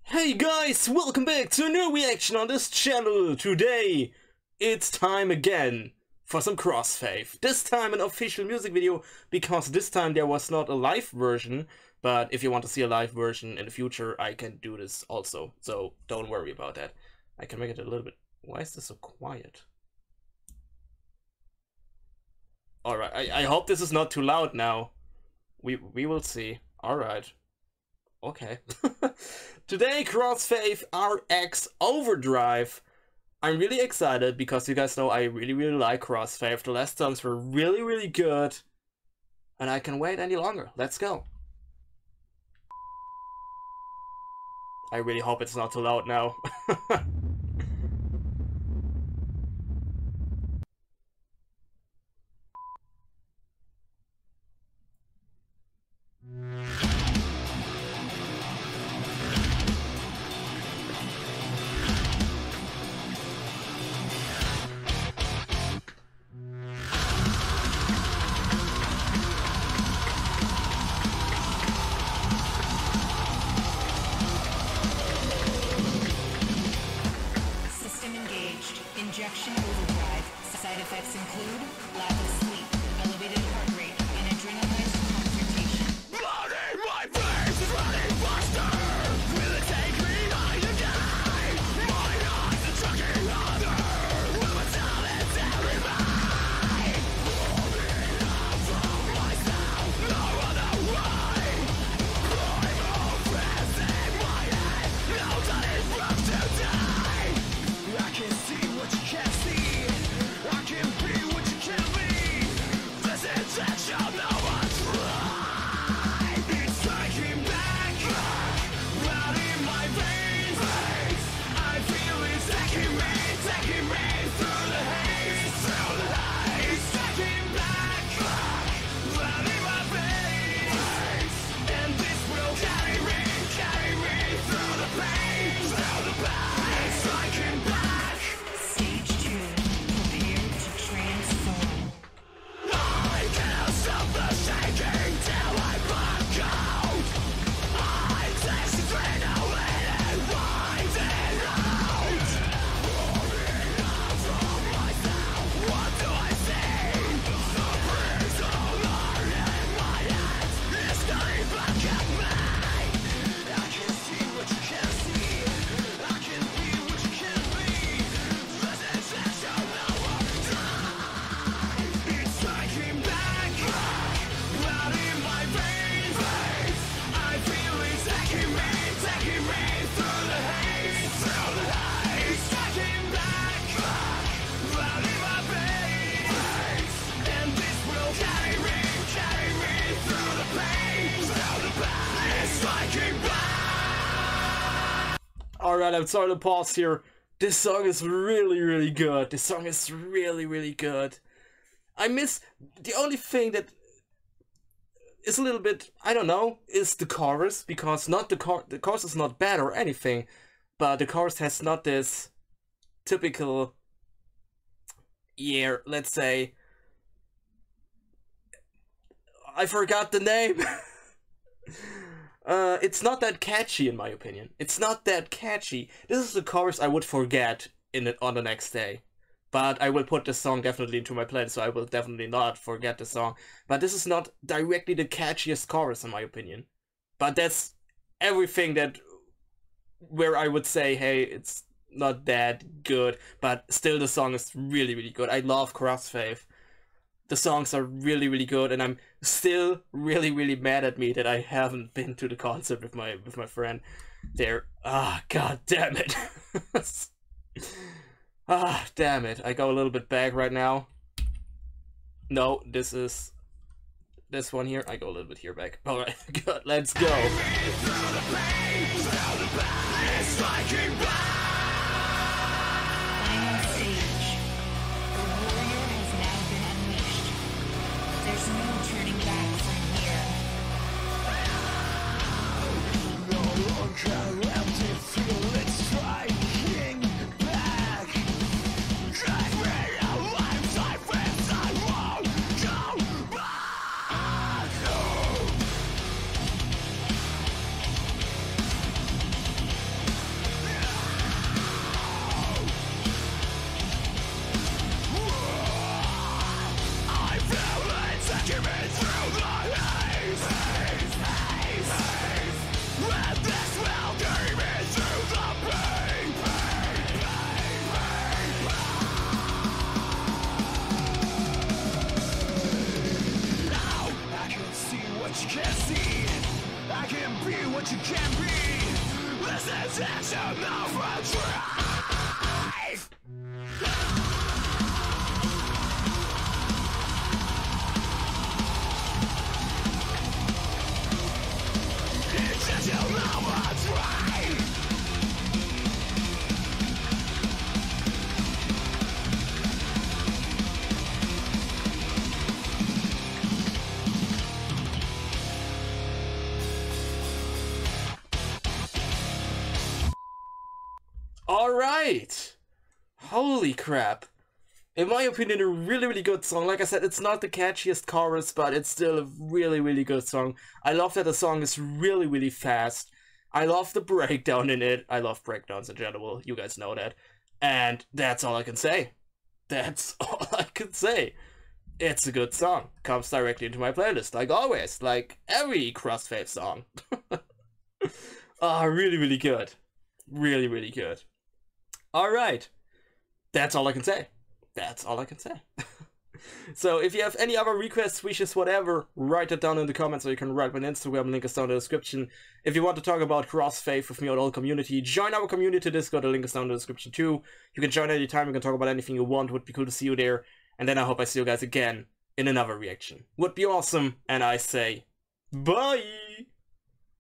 Hey guys, welcome back to a new reaction on this channel. Today, it's time again for some Crossfaith. This time an official music video, because this time there was not a live version, but if you want to see a live version in the future, I can do this also, so don't worry about that. I can make it a little bit... Why is this so quiet? Alright, I hope this is not too loud now. We will see. Alright. Okay. Today, Crossfaith RX Overdrive. I'm really excited because you guys know I really like Crossfaith. The last songs were really good. And I can't wait any longer. Let's go. I really hope it's not too loud now. Injection overdrive. Side effects include lack of sleep, elevated heart rate, and adrenalized consternation. Blood in my veins is running faster. Will it take me night to die? My eyes are chucking harder. Will my talent every mind? Falling out from myself, no other way. I'm oppressing my head. No time is rough to die. I can see what you can't see. I can be what you can't be. This injection, no one tried. It's taking back blood in my veins. I feel it's taking me through the haze. It's taking back blood in my veins. And this will carry me through the pain. It's taking back. Stage 2. Prepare to transform. I can't stop the shaking till I black out. I taste the adrenaline and wind it out. Pouring out from myself, what do I see? The prisoner in my hands is staring back at me. I can see what you can't see. I can be what you can't be. This injection now I'm dying. It's taking back blood in my veins. I feel it's taking me through the haze. It's taking back blood in my veins. And this will carry me through the pain. It's taking back. Alright, I'm sorry to pause here. This song is really good. This song is really good. I miss... The only thing that is a little bit, I don't know, is the chorus, because not the chorus is not bad or anything, but the chorus has not this typical, let's say, I forgot the name. It's not that catchy in my opinion. It's not that catchy. This is the chorus I would forget on the next day. But I will put this song definitely into my playlist, so I will definitely not forget the song. But this is not directly the catchiest chorus in my opinion. But that's everything where I would say, hey, it's not that good, but still the song is really good. I love Crossfaith. The songs are really good, and I'm still really mad at me that I haven't been to the concert with my friend there. God damn it. Damn it. I go a little bit back right now. No, this is this one here. I go a little bit here back. Alright, good, let's go. Final stage. The warrior has now been unleashed. There's no turning back from here. No longer empty feelings striking back. Drive me alive, I won't go back. System overdrive. System overdrive. Alright! Holy crap. In my opinion, a really, really good song. Like I said, it's not the catchiest chorus, but it's still a really, really good song. I love that the song is really, really fast. I love the breakdown in it. I love breakdowns in general, you guys know that. And that's all I can say. That's all I can say. It's a good song. Comes directly into my playlist, like always. Like every Crossfade song. Really, really good. Really, really good. Alright. That's all I can say. That's all I can say. So if you have any other requests, wishes, whatever, write it down in the comments, or you can write my Instagram, link is down in the description. If you want to talk about Crossfade with me or the whole community, join our community Discord, the link is down in the description too. You can join anytime, you can talk about anything you want, would be cool to see you there. And then I hope I see you guys again in another reaction. Would be awesome, and I say, bye!